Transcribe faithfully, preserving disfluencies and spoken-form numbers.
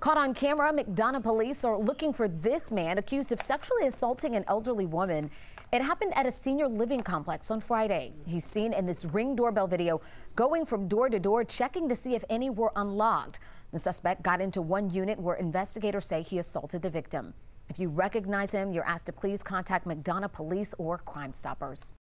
Caught on camera, McDonough police are looking for this man accused of sexually assaulting an elderly woman. It happened at a senior living complex on Friday. He's seen in this Ring doorbell video going from door to door, checking to see if any were unlocked. The suspect got into one unit where investigators say he assaulted the victim. If you recognize him, you're asked to please contact McDonough police or Crime Stoppers.